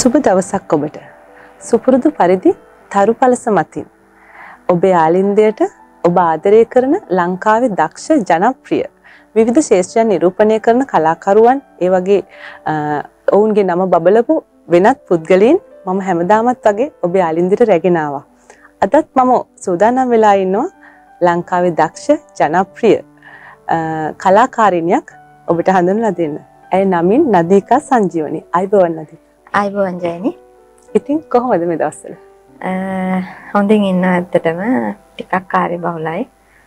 සුබ දවසක් ඔබට. සුපුරුදු පරිදි තරු පලස මතින් ඔබේ ආලින්දයට ඔබ ආදරය කරන ලංකාවේ දක්ෂ ජනප්‍රිය විවිධ ශාස්ත්‍රයන් නිරූපණය කරන කලාකරුවන් ඒ වගේ ඔවුන්ගේ නම බබලපු වෙනත් පුද්ගලයන් මම හැමදාමත් වගේ ඔබේ ආලින්දයට රැගෙන ආවා. අදත් මම සූදානම් වෙලා ඉන්නවා ලංකාවේ දක්ෂ ජනප්‍රිය කලාකාරිනියක් ඔබට හඳුන්වලා දෙන්න. ඇය නමින් නදීකා සංජීවනි. අයබෝවන් නදී. අයබෝවන් ජයනි. ඉතින් කොහොමද මේ දවස්වල? හොඳින් ඉන්නවා ඇත්තටම ටිකක් කාර්යබහුලයි.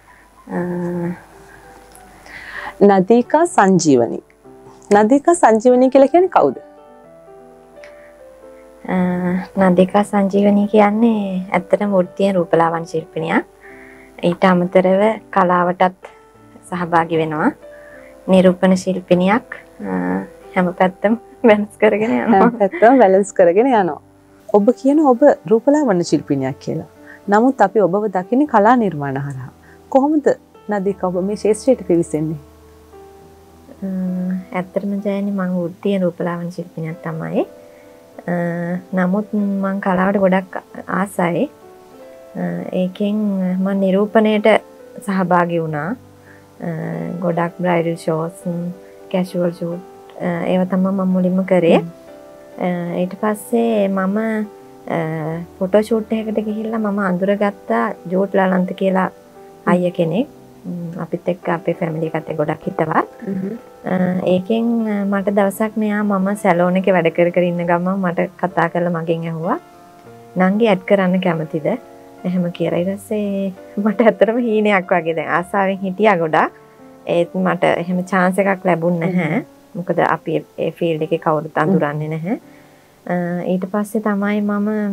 නදීකා සංජීවනි. නදීකා සංජීවනි කියලා කියන්නේ කවුද? නදීකා සංජීවනි කියන්නේ ඇත්තටම වෘත්තීය රූපලාවන්‍ය ශිල්පිනියක්. ඊට අමතරව කලාවටත් සහභාගී වෙනවා. නිරූපණ ශිල්පිනියක්. හැම පැත්තම බැලන්ස් කරගෙන යනවා. හැම පැත්තම බැලන්ස් කරගෙන යනවා. ඔබ කියන ඔබ රූපලාවන්‍ය ශිල්පිනියක් කියලා. නමුත් අපි ඔබව දකින්නේ කලා නිර්මාණ හරහා. කොහොමද නදීකා ඔබ මේ ශාස්ත්‍රයට පිවිසෙන්නේ? ඇත්තටම ජයනි මම වෘත්තීය රූපලාවන්‍ය ශිල්පිනියක් තමයි. නමුත් මම කලාවට ගොඩක් ආසයි. ඒකෙන් මම නිරූපණයට සහභාගී වුණා. ගොඩක් බ්‍රයිඩල් ෂෝස්, කැෂුවල් ෂූට් ඒව තමයි මම මුලින්ම කරේ. ඊට පස්සේ මම ෆොටෝ ෂූට් එකකට ගිහිල්ලා මම අඳුරගත්තා ජෝට් ලලන්ත කියලා අයියා කෙනෙක්. අපිත් එක්ක අපේ ෆැමිලි එකත් ගොඩක් හිටවත්. ඒකෙන් මට දවසක් මෙයා මම සැලෝන් එකේ වැඩ කර ඉන්න ගමන් මට කතා කරලා මගෙන් ඇහුවා නංගි ඇඩ් කරන්න කැමතිද? එහෙම කියලා. ඊට පස්සේ මට ඇත්තටම හීනයක් වගේ දැන් ආසාවෙන් හිටියා ගොඩක්. ඒත් මට එහෙම chance එකක් ලැබුණ නැහැ. මොකද අපි ඒ ෆීල්ඩ් එකේ කවුරුත් අඳුරන්නේ නැහැ. ඊට පස්සේ තමයි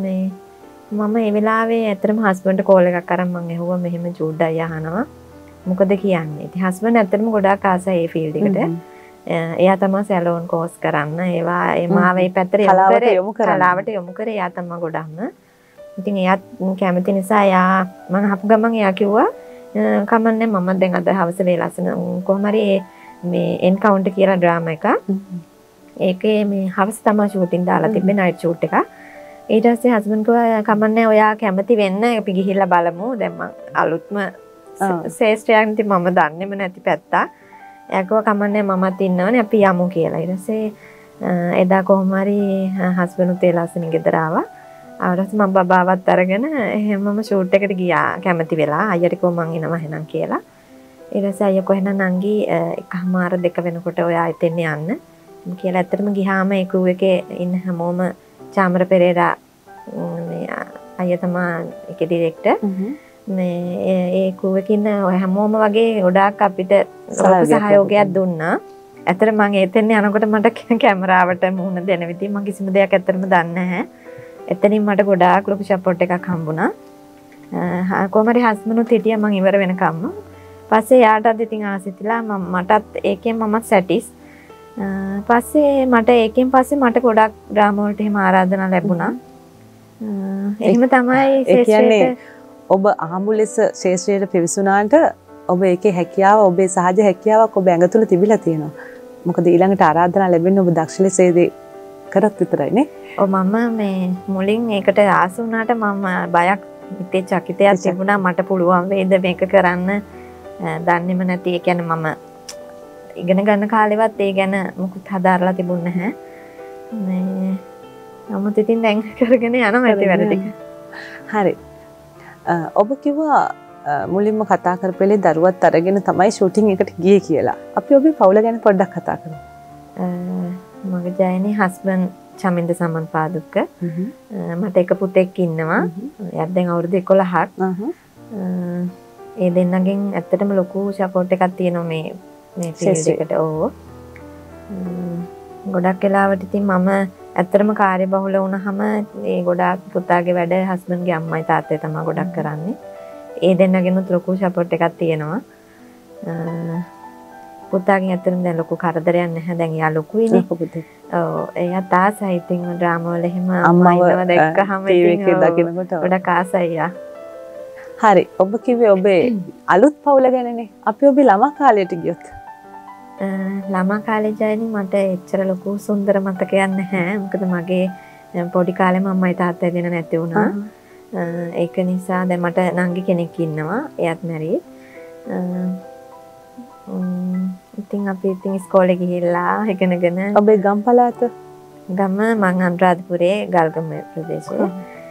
මම ඒ වෙලාවේ ඇත්තටම හස්බන්ඩ් කෝල් එකක් අරන් මම ඇහුවා මෙහෙම ජූඩ් අයියා අහනවා. මොකද කියන්නේ? ඉතින් හස්බන්ඩ් ඇත්තටම ගොඩාක් ආසයි ඒ ෆීල්ඩ් එකට. එයා තමයි සැලෝන් කෝස් කරන්න. ඒවා මාව ඒ පැත්තට කලාවට යොමු කරේ එයා තමයි ගොඩක්ම. ඉතින් එයාත් කැමති නිසා එයා මම අහපු ගමන් එයා කිව්වා කමන්නේ මම දැන් අද හවස වේලාසන කොහොම හරි මේ එන්කවුන්ටර් කියලා ඩ්‍රාමා එක. ඒකේ මේ හවස තමයි ෂූටින් දාලා තිබ්බේ නයිට් ෂූට් එක. ඊට පස්සේ හස්බන්ඩ් කිව්වා කමන්නේ ඔයා කැමති වෙන්න අපි ගිහිල්ලා බලමු. දැන් මම අලුත්ම ශාස්ත්‍රයක් ඉතින් මම දන්නේම නැති පැත්ත. එයා කිව්වා කමන්නේ මමත් ඉන්නවනේ අපි යමු කියලා. ඊට පස්සේ එදා කොහොම හරි හස්බන්ඩ් උත් වේලාසන ගෙදර ආවා. ආවරස් මම බබාවත් අරගෙන එහෙමම ෂූට් එකට ගියා කැමති වෙලා අයියට කිව්වා මං එනවා එහෙනම් කියලා. ඊට පස්සේ අයියා කොහෙනම් නංගි එකමාර දෙක වෙනකොට ඔයා එතෙන් යන්න කියලා. ඇත්තටම ගියාම ඒ ක්‍රූ එකේ ඉන්න හැමෝම චාමර පෙරේරා මේ අයියා තමයි ඒකේ ඩිරෙක්ටර්. මේ ඒ ක්‍රූ එකේ ඉන්න හැමෝම වගේ ගොඩාක් අපිට සහයෝගයක් දුන්නා. ඇත්තට මම එතෙන් යනකොට මට කැමරාවට මුහුණ දෙන විදිහ මම කිසිම දෙයක් ඇත්තටම දන්නේ නැහැ. එතනින් මට ගොඩාක් ලොකු සපෝට් එකක් හම්බුණා. කොහොම හරි හස්බන්ඩ්ුත් හිටියා මං ඉවර වෙනකම්ම. පස්සේ යාටත් ඉතින් ආසිතලා මටත් ඒකෙන් මමත් සැටිස්. පස්සේ මට ගොඩක් ඩ්‍රාමා වලට එහෙම ආරාධනා ලැබුණා. එහෙම තමයි ශාස්ත්‍රයට ඔබ ආමු ලෙස ශාස්ත්‍රයට පිවිසුණාට ඔබ ඒකේ හැකියාව ඔබේ සහජ හැකියාවක් ඔබ ඇඟ තුල තිබිලා තියෙනවා. මොකද ඊළඟට ආරාධනා ලැබෙන්නේ ඔබ දක්ෂ ලෙස ඒ කරත් විතරයි නේ. මම මේ මුලින් ඒකට ආස වුණාට මම බයක් හිතේ චකිතයක් තිබුණා මට පුළුවන් වේද මේක කරන්න දන්නේම නැති. ඒ කියන්නේ මම ඉගෙන ගන්න කාලෙවත් ඒ ගැන මොකුත් හදාarලා තිබුණ නැහැ. මේ නමුත් ඉතින් දැන් කරගෙන යනවා මේ වැඩ ටික. හරි. ඔබ කිව්වා මුලින්ම කතා කරපෙලේ දරුවත් අරගෙන තමයි ෂූටින් එකට ගියේ කියලා. අපි ඔබේ පවුල ගැන පොඩ්ඩක් කතා කරමු. මගේ ජයනි හස්බන්ඩ් චමින්ද සමන්පාදුක්ක. මට එක පුතෙක් ඉන්නවා. එයාට දැන් අවුරුදු 11ක්. ඒ දෙන්නගෙන් ඇත්තටම ලොකු සපෝට් එකක් තියෙනවා මේ ෆීල්ඩ් එකට. ඕ. ගොඩක් වෙලාවට ඉතින් මම ඇත්තටම කාර්යබහුල වුණාම ඒ ගොඩාක් පුතාගේ වැඩ හස්බන්ඩ්ගේ අම්මයි තාත්තයි තමයි ගොඩක් කරන්නේ. ඒ දෙන්නගෙනුත් ලොකු සපෝට් එකක් තියෙනවා. පුතාගෙන් ඇත්තටම දැන් ලොකු කරදරයක් නැහැ. දැන් එයා ලොකුයිනේ. ඔව් එයා තාසයි ඉතින් ඩ්‍රාමා වල එහෙම අම්මා ඉන්නව දැක්කහම ඉතින් ගොඩක් ආසයි යා. හරි. ඔබ කිව්වේ ඔබේ අලුත් පවුල ගැනනේ. අපි ඔබේ ළමා කාලයට ගියොත් ළමා කාලේ ජයනි මට එච්චර ලොකු සුන්දර මතකයක් නැහැ. මොකද මගේ පොඩි කාලේ මම්මයි තාත්තයි දෙන නැති වුණා. ඒක නිසා දැන් මට නංගි කෙනෙක් ඉන්නවා. එයාත් මැරිඩ්. ඉතින් අපි ඉතින් ඉස්කෝලේ ගිහිල්ලා ඉගෙනගෙන ඔබේ ගම් පළාත ගම මං අනුරාධපුරේ ගල්ගම ප්‍රදේශයේ.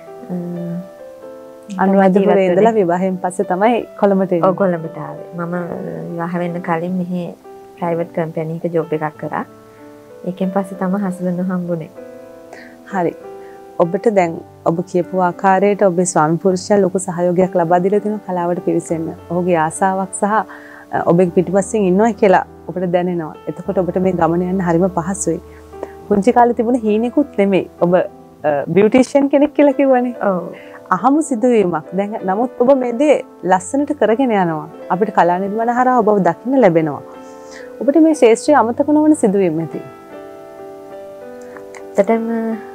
අනුරාධපුරේ ඉඳලා විවාහයෙන් පස්සේ තමයි කොළඹට එන්නේ. ඔව් කොළඹට ආවේ. මම විවාහ වෙන්න කලින් මෙහි ප්‍රයිවට් කම්පැනි එකක ජොබ් එකක් කරා. ඒකෙන් පස්සේ තමයි හස්බන්ඩ් හම්බුනේ. හරි. ඔබට දැන් ඔබ කියපු ආකාරයට ඔබේ ස්වාමි පුරුෂයා ලොකු සහයෝගයක් ලබා දීලා තිනවා කලාවට පිවිසෙන්න. ඔහුගේ ආසාවක් සහ ඔබේ පිටිපස්සෙන් ඉන්නවා කියලා ඔබට දැනෙනවා. එතකොට ඔබට මේ ගමන යන්න හරිම පහසුයි. පුංචි කාලේ තිබුණ හීනෙකුත් නෙමෙයි. ඔබ බියුටිෂියන් කෙනෙක් කියලා කිව්වනේ. ඔව්. අහමු සිදුවීමක්. දැන් නමුත් ඔබ මේ දේ ලස්සනට කරගෙන යනවා. අපිට කලා නිර්මාණ හරහා ඔබව දකින්න ලැබෙනවා. ඔබට මේ ශාස්ත්‍රය අමතක නොවන සිදුවීම් ඇති. ඇත්තටම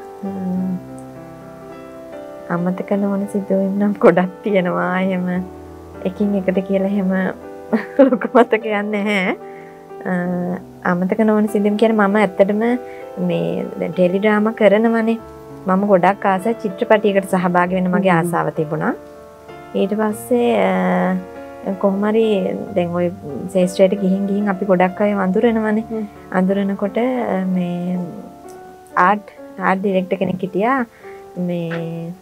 අමතක නොවන සිදුවීම් නම් ගොඩක් තියෙනවා. එහෙම එකින් එකට කියලා එහෙම ලොකු මතකයක් නැහැ. අමතක නොවන සිදුවීම් කියන්නේ මම ඇත්තටම මේ දැන් ටෙලි ඩ්‍රාමා කරනවනේ. මම ගොඩක් ආසයි චිත්‍රපටයකට සහභාගී වෙන්න මගේ ආසාව තිබුණා. ඊට පස්සේ කොහොම හරි දැන් ওই ශාස්ත්‍රයට ගිහින් අපි ගොඩක් අය වඳුරනවනේ. අඳුරනකොට මේ ආර්ට් ඩිරෙක්ටර් කෙනෙක් හිටියා මේ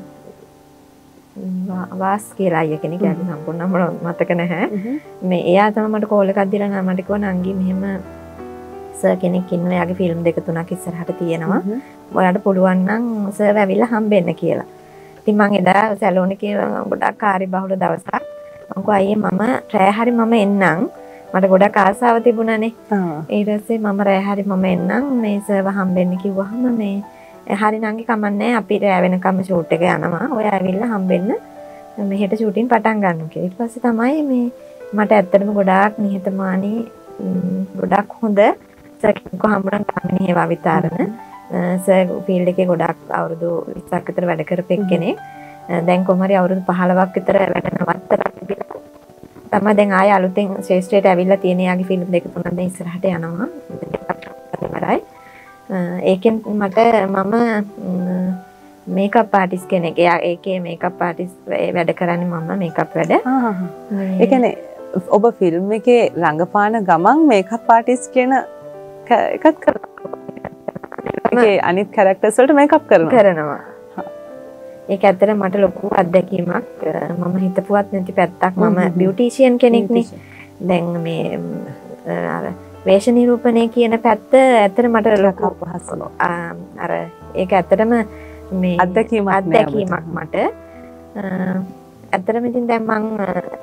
වාස් කියලා අයියා කෙනෙක්. යාගේ සම්පූර්ණ නම මතක නැහැ. මේ එයා තමයි මට කෝල් එකක් දීලා මට කිව්වා නංගි මෙහෙම සර් කෙනෙක් ඉන්නවා. එයාගේ ෆිල්ම් 2-3ක් ඉස්සරහට තියෙනවා. ඔයාලට පුළුවන් නම් සර් ඇවිල්ලා හම්බෙන්න කියලා. ඉතින් මම එදා සැලෝන් එකේ ගොඩක් කාර්යබහුල දවසක්. මම කිව්වා අයියේ මම රෑ හරි මම එන්නම්. මට ගොඩක් ආසාව තිබුණානේ. ඊට පස්සේ මම රෑ හරි මම එන්නම් මේ සර්ව හම්බෙන්න කිව්වහම මේ හරි නංගි කමන්නේ අපි රෑ වෙනකම් ෂූට් එක යනවා. ඔය ඇවිල්ලා හම්බෙන්න මෙහෙට ෂූටින් පටන් ගන්නවා කියලා. ඊට පස්සේ තමයි මේ මට ඇත්තටම ගොඩාක් නිහතමානී ගොඩක් හොඳ සර් කෙනෙක්ව හම්බුණා ගාමිණී හේවා විතරන. සර් ෆීල්ඩ් එකේ ගොඩක් අවුරුදු 20ක් විතර වැඩ කරපු කෙනෙක්. දැන් කොහොම හරි අවුරුදු 15ක් විතර වැඩ නවත්තලා තිබිලා තමයි දැන් ආයෙ අලුතෙන් ශ්‍රේෂ්ඨයට ඇවිල්ලා තියෙන යාගේ ෆිල්ම් 2-3 දැන් ඉස්සරහට යනවා. ඉවරයි. ඒකෙන් මට මම මේකප් ආටිස්ට් කෙනෙක්. එයා ඒකේ මේකප් ආටිස්ට් වැඩ කරන්නේ මම මේකප් වැඩ. ඒ කියන්නේ ඔබ ෆිල්ම් එකේ රංගපාන ගමන් මේකප් ආටිස්ට් කියන එකත් කරනවා. ඒකේ අනිත් කැරක්ටර්ස් වලට මේකප් කරනවා. ඒක ඇත්තට මට ලොකු අත්දැකීමක්. මම හිතපුවත් නැති පැත්තක්. මම බියුටිෂියන් කෙනෙක්නේ. දැන් මේ අර වේශ නිරූපණය කියන පැත්ත ඇත්තට මට ලොකු අපහසුයි. අර ඒක ඇත්තටම මේ අත්දැකීමක් මට. ඇත්තටම ඉතින් දැන් මම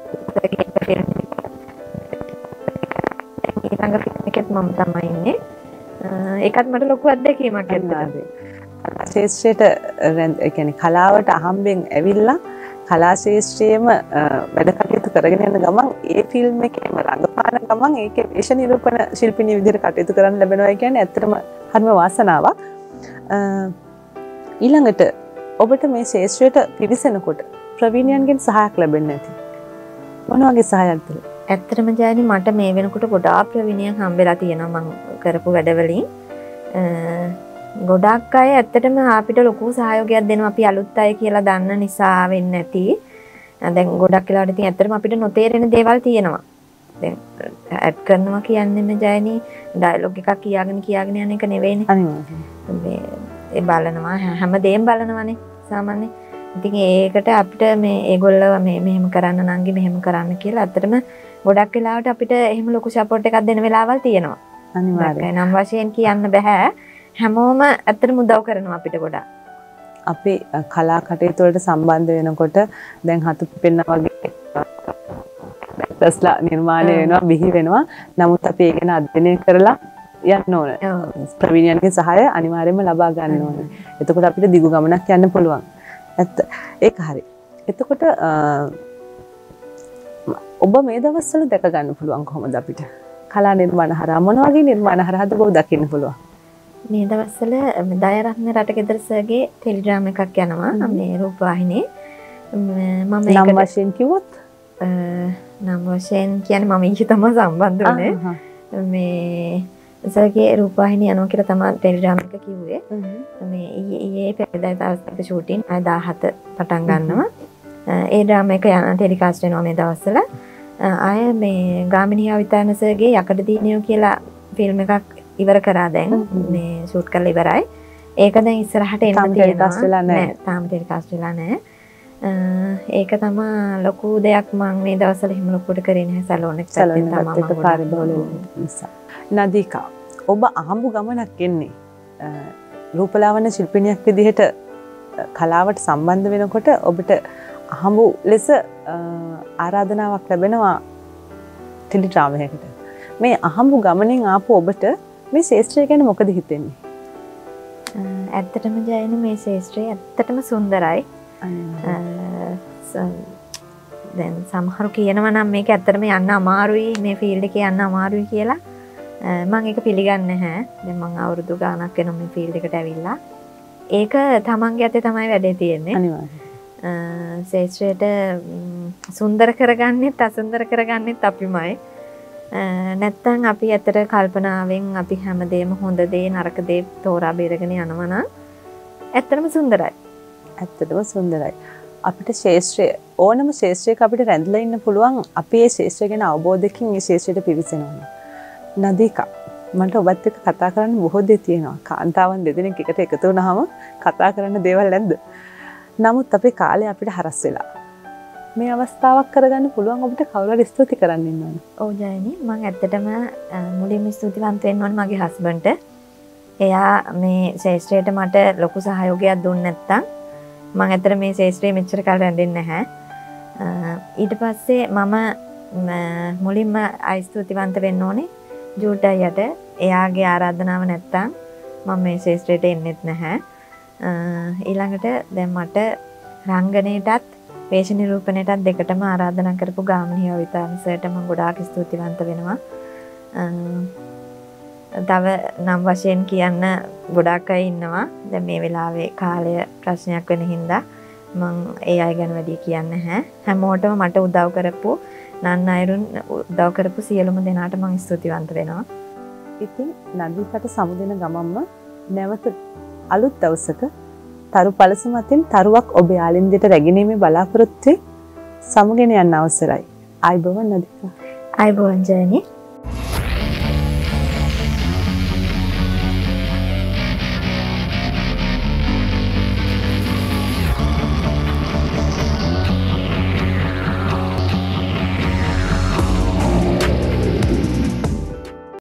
ඊළඟ ෆිල්ම් එකෙත් මම තමයි ඉන්නේ. ඒකත් මට ලොකු අත්දැකීමක් ඇත්තටම. ශාස්ත්‍රයට ඒ කියන්නේ කලාවට අහම්බෙන් ඇවිල්ලා කලා ශාස්ත්‍රයේම වැඩ කටයුතු කරගෙන යන ගමන් ඒ ෆිල්ම් එකේම රංගපාන ගමන් ඒකේ වේශ නිරූපණ ශිල්පිනිය විදිහට කටයුතු කරන්න ලැබෙනවා කියන්නේ ඇත්තටම හරිම වාසනාවක්. ඊළඟට ඔබට මේ ශාස්ත්‍රයට පිවිසෙනකොට ප්‍රවීණයන්ගෙන් සහායක් ලැබෙන්නේ නැති. මොන වගේ සහායක්ද? ඇත්තටම ජයනි මට මේ වෙනකොට ගොඩාක් ප්‍රවීණයන් හම්බෙලා තියෙනවා මම කරපු වැඩවලින්. ගොඩක් අය ඇත්තටම අපිට ලොකු සහයෝගයක් දෙනවා අපි අලුත් අය කියලා දන්න නිසා වෙන්නේ නැති. දැන් ගොඩක් වෙලාවට ඉතින් ඇත්තටම අපිට නොතේරෙන දේවල් තියෙනවා. දැන් ඇඩ් කරනවා කියන්නේ මේ ජයනි ඩයලොග් එකක් කියාගෙන යන එක නෙවෙයිනේ. මේ ඒ බලනවා හැමදේම බලනවානේ සාමාන්‍යයෙන්. ඉතින් ඒකට අපිට මේ ඒගොල්ලෝ මේ මෙහෙම කරන්න නංගි මෙහෙම කරන්න කියලා ඇත්තටම ගොඩක් වෙලාවට අපිට එහෙම ලොකු සපෝට් එකක් දෙන වෙලාවල් තියෙනවා. අනිවාර්යයෙන්. නම් වශයෙන් කියන්න බෑ. හැමෝම ඇත්තටම උදව් කරනවා අපිට ගොඩක්. අපි කලා කටයුතු වලට සම්බන්ධ වෙනකොට දැන් හතු පිපෙන්න වගේ දැස්ලා නිර්මාණය වෙනවා බිහි වෙනවා. නමුත් අපි ඒක ගැන අධ්‍යයනය කරලා යන්න ඕන. ප්‍රවීණයන්ගේ සහාය අනිවාර්යයෙන්ම ලබා ගන්න ඕනේ. එතකොට අපිට දිගු ගමනක් යන්න පුළුවන්. ඒක හරි. එතකොට ඔබ මේ දවස්වල දැක ගන්න පුළුවන් කොහොමද අපිට? කලා නිර්මාණ හරහා මොන වගේ නිර්මාණ හරහාද ඔබ දකින්න පුළුවන්? මේ දවස්වල දයරත්න රටකෙදර සර්ගේ ටෙලිග්‍රෑම් එකක් යනවා මේ රූපවාහිනියේ. මම නම් වශයෙන් කිව්වොත් නම් වශයෙන් කියන්නේ මම ඊයේ තමයි සම්බන්ධ වුණේ. මේ සර්ගේ රූපවාහිනිය යනවා කියලා තමයි ටෙලිග්‍රෑම් එක කිව්වේ. මේ ඊයේ පෙරේදා දවසක ෂූටින් 17 පටන් ගන්නවා. ඒ ඩ්‍රාමා එක යන ටෙලිකාස්ට් වෙනවා මේ දවස්වල. ආය මේ ගාමිණී ආවිතාන සර්ගේ යකඩ දිනියෝ කියලා ෆිල්ම් එකක් ඉවර කරා දැන් මේ ෂූට් කරලා ඉවරයි. ඒක දැන් ඉස්සරහට එන්න තියෙනවා. නෑ තාම ටෙලිකාස්ට් වෙලා නෑ. ඒක තමයි ලොකු දෙයක් මම මේ දවස්වල හිම ලොකුට කරේ නැහැ සැලෝන් එකක් තමයි පරිබෝල නිසා. නදීකා ඔබ අහඹු ගමනක් එන්නේ රූපලාවන්‍ය ශිල්පිනියක් විදිහට කලාවට සම්බන්ධ වෙනකොට ඔබට අහඹු ලෙස ආරාධනාවක් ලැබෙනවා ටෙලිඩ්‍රාමයකට. මේ අහඹු ගමනින් ආපු ඔබට මේ ශාස්ත්‍රය ගැන මොකද හිතෙන්නේ? ඇත්තටම ජයන මේ ශාස්ත්‍රය ඇත්තටම සුන්දරයි. දැන් සමහරු කියනවා නම් මේක ඇත්තටම යන්න අමාරුයි මේ ෆීල්ඩ් එකේ යන්න අමාරුයි කියලා. මම ඒක පිළිගන්නේ නැහැ. දැන් මම අවුරුදු ගාණක් වෙනවා මේ ෆීල්ඩ් එකට ඇවිල්ලා. ඒක තමන්ගේ අතේ තමයි වැඩේ තියෙන්නේ. අනිවාර්යයෙන්. ශාස්ත්‍රයට සුන්දර කරගන්නෙත් අසුන්දර කරගන්නෙත් අපිමයි. නැත්තම් අපි ඇත්තට කල්පනාවෙන් අපි හැමදේම හොඳ දේ නරක දේ තෝරා බේරගෙන යනවා නම් ඇත්තටම සුන්දරයි. ඇත්තටම සුන්දරයි. අපිට ශාස්ත්‍රය ඕනම ශාස්ත්‍රයක අපිට රැඳලා ඉන්න පුළුවන්. අපි මේ ශාස්ත්‍රය ගැන අවබෝධයකින් මේ ශාස්ත්‍රයට පිවිසෙනවා. නදීකා මට ඔබත් එක්ක කතා කරන්න බොහෝ දේ තියෙනවා. කාන්තාවන් දෙදෙනෙක් එකට එකතු වුණාම කතා කරන්න දේවල් නැද්ද? නමුත් අපේ කාලය අපිට හරස් වෙලා. මේ අවස්ථාවක් කරගන්න පුළුවන් ඔබට කවුරු හරි ස්තුති කරන්න ඉන්නවනේ. ඔව් ජයනි මම ඇත්තටම මුලින්ම ස්තුතිවන්ත වෙන්න ඕනේ මගේ හස්බන්ඩ්ට. එයා මේ ශාස්ත්‍රයට මට ලොකු සහයෝගයක් දුන්නේ නැත්තම් මම ඇත්තට මේ ශාස්ත්‍රයේ මෙච්චර කාල රැඳෙන්නේ නැහැ. ඊට පස්සේ මම මුලින්ම ස්තුතිවන්ත වෙන්න ඕනේ ජූට් අයියට. එයාගේ ආරාධනාව නැත්තම් මම මේ ශාස්ත්‍රයට එන්නෙත් නැහැ. ඊළඟට දැන් මට රංගනයටත් වේශ නිරූපණයටත් දෙකටම ආරාධනා කරපු ගාමිණී ආවිතාන සර්ට මම ගොඩාක් ස්තුතිවන්ත වෙනවා. තව නම් වශයෙන් කියන්න ගොඩාක් අය ඉන්නවා. දැන් මේ වෙලාවේ කාලය ප්‍රශ්නයක් වෙන හින්දා මම ඒ අය ගැන වැඩි කියන්නේ නැහැ. හැමෝටම මට උදව් කරපු නන් අයරුන් උදව් කරපු සියලුම දෙනාට මම ස්තුතිවන්ත වෙනවා. ඉතින් නදීකට සමුදෙන ගමම්ම නැවත අලුත් දවසක තරු පළස මතින් තරුවක් ඔබේ ආලින්දයට රැගෙනීමේ බලාපොරොත්තුවේ සමුගෙන යන්න අවසරයි. ආයුබෝවන් නදීකා. ආයුබෝවන් ජයනි.